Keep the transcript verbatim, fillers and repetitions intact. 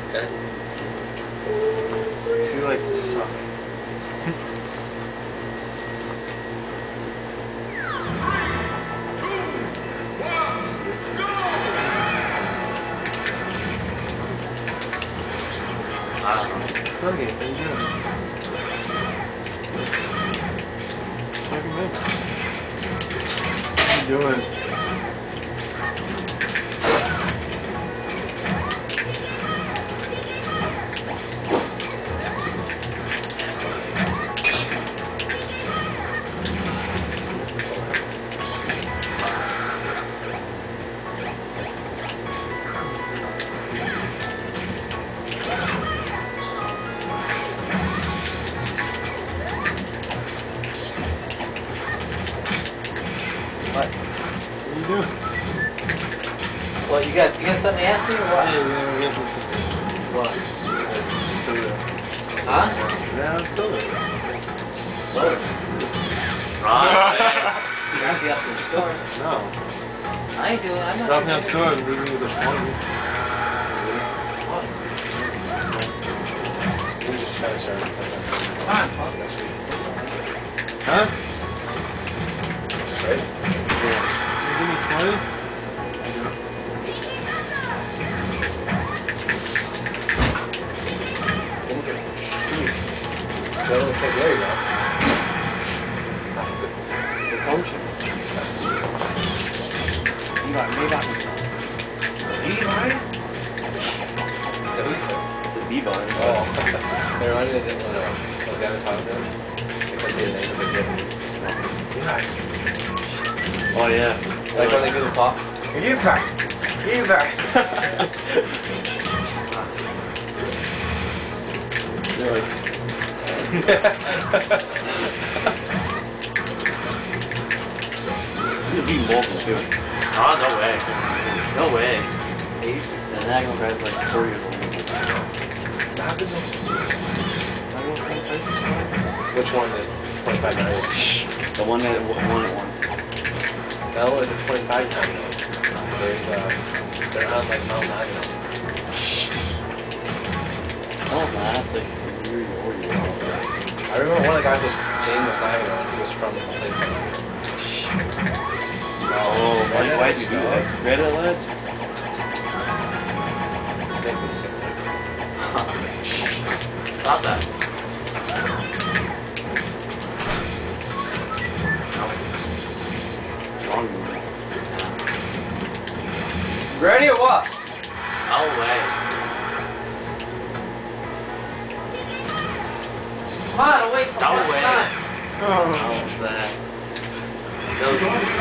Okay. She likes to suck. I don't know. Suck it, what are you doing? Suck it, man. What are you doing? What? What are you doing? What, you got, you got something to ask me or what? Hey, man, we got some What? soda. Huh? Yeah, soda. Soda. Right. You have to be up to the store. No. I ain't doing, I'm not Drop doing me off the store and leave me with a phone. What? We just try to charge or something. Come on, fuck. Huh? Right? Yeah. You give me twenty? Well, okay, there you go. The function. Levi, Levi. Levi? It's a B-bar. Oh. They reminded me of when uh, the guy in Thailand because his name was like Japanese. Oh, yeah. Like when they do the pop. You back. You back. They're like. It's gonna be mobile too. Oh, no way. No way. Eight percent. And that guy's like four years old. Which one is twenty-five dollars? The one that won it once. That was a twenty-five dollars. There's uh, they're on like Mount Nine now. Oh, that's like a year or year old. I remember one of the guys was name was Nagano and he was from a place like Oh, why, why'd you do that? Reddit ledge? make me sick. Stop that. Wrong movie. Ready or what? No way. Come on, wait. No way. Oh, What was that? That was